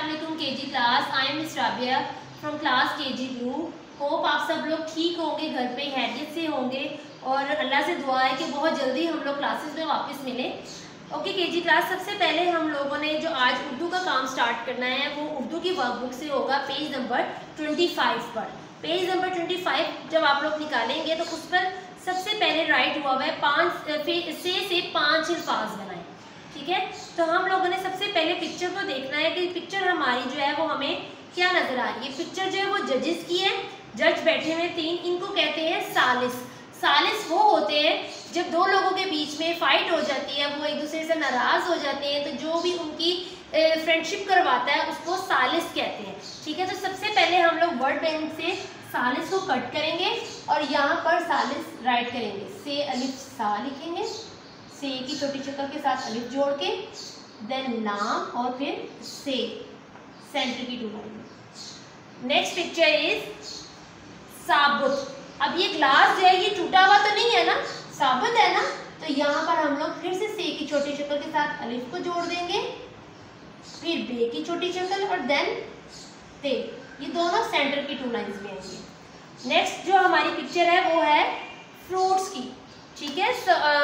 अस्सलामुअलैकुम KG class. I am miss Rabia from class KG blue. Hope आप सब लोग ठीक होंगे, घर पे हैरियत से होंगे और अल्लाह से दुआ है कि बहुत जल्दी हम लोग क्लासेस में वापस मिलें। ओके केजी क्लास, सबसे पहले हम लोगों ने जो आज उर्दू का काम स्टार्ट करना है वो उर्दू की वर्कबुक से होगा, पेज नंबर 25 पर। पेज नंबर 25 जब आप लोग निकालेंगे तो उस पर सबसे पहले राइट हुआ है 5 से 5 अल्फाज बनाएं। ठीक है, तो हम लोगों ने सबसे पहले पिक्चर को देखना है कि पिक्चर हमारी जो है वो हमें क्या नजर आ रही है। पिक्चर जो है वो जजेस की है, जज बैठे हुए 3, इनको कहते हैं सालिस। सालिस वो होते हैं जब दो लोगों के बीच में फाइट हो जाती है, वो एक दूसरे से नाराज हो जाते हैं, तो जो भी उनकी फ्रेंडशिप करवाता है उसको सालिस कहते हैं। ठीक है, तो सबसे पहले हम लोग वर्ड बैंक से सालिस को कट करेंगे और यहाँ पर सालिस राइट करेंगे। से अलिफ सा लिखेंगे, से की छोटी शक्ल के साथ अलिफ जोड़ के, देन लाम और फिर से सेंटर की 2 लाइन। नेक्स्ट पिक्चर इज साबुत। अब ये ग्लास जो है ये टूटा हुआ तो नहीं है ना, साबुत है ना, तो यहाँ पर हम लोग फिर से की छोटी शक्ल के साथ अलिफ को जोड़ देंगे, फिर बे की छोटी शक्ल और देन ते, ये दोनों सेंटर की 2 लाइन्स में आएंगे। नेक्स्ट जो हमारी पिक्चर है वो है फ्रूट्स की। ठीक है,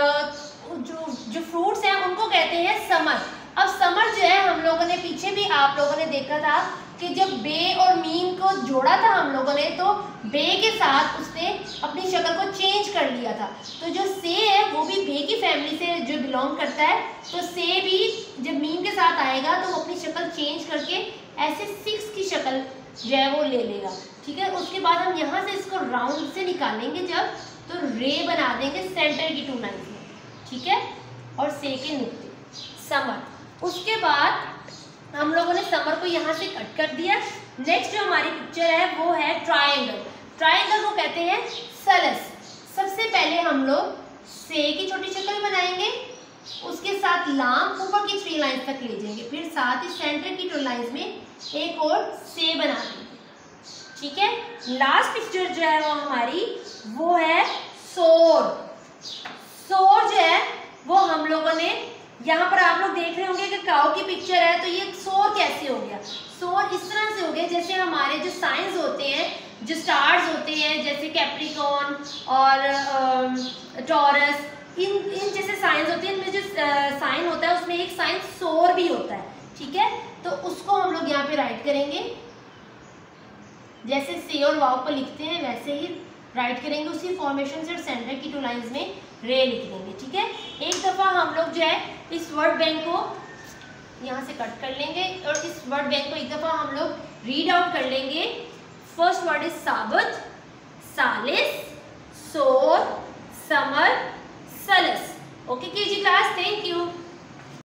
जो फ्रूट्स हैं उनको कहते हैं समर। अब समर जो है हम लोगों ने पीछे भी आप लोगों ने देखा था कि जब बे और मीम को जोड़ा था हम लोगों ने, तो बे के साथ उसने अपनी शक्ल को चेंज कर लिया था। तो जो से है वो भी बे की फैमिली से जो बिलोंग करता है, तो से भी जब मीम के साथ आएगा तो वो अपनी शक्ल चेंज करके ऐसे 6 की शक्ल जो है वो ले लेगा। ठीक है, उसके बाद हम यहाँ से इसको राउंड से निकालेंगे जब, तो रे बना देंगे सेंटर की 2 लाइन में। ठीक है, और से के नुक्ते समर। उसके बाद हम लोगों ने समर को यहाँ से कट कर दिया। नेक्स्ट जो हमारी पिक्चर है वो है ट्रायंगल। ट्रायंगल को कहते हैं सलस। सबसे पहले हम लोग से की छोटी शक्ल बनाएंगे, उसके साथ लाम ऊपर की 3 लाइन तक ले जाएंगे, फिर साथ ही सेंटर की 2 लाइन में एक और से बना देंगे। ठीक है, लास्ट पिक्चर जो है वो हमारी वो है सोर। सोर जो है वो हम लोगों ने यहाँ पर आप लोग देख रहे होंगे कि काऊ की पिक्चर है, तो ये सोर कैसे हो गया। सोर इस तरह से हो गया जैसे हमारे जो साइंस होते हैं, जो स्टार्स होते हैं, जैसे कैप्रिकॉर्न और टॉरस, इन जैसे साइंस होते हैं, इनमें जो साइन होता है उसमें एक साइन सोर भी होता है। ठीक है, तो उसको हम लोग यहाँ पे राइट करेंगे, जैसे से और वाव को लिखते हैं वैसे ही राइट करेंगे, उसी फॉर्मेशन से सेंटर की 2 लाइंस में रे लिख देंगे। ठीक है, एक दफ़ा हम लोग जो है इस वर्ड बैंक को यहाँ से कट कर लेंगे और इस वर्ड बैंक को एक दफ़ा हम लोग रीड आउट कर लेंगे। फर्स्ट वर्ड इज साबुत, सालिस, सोर, समर, सलस। Okay KG class, thank you.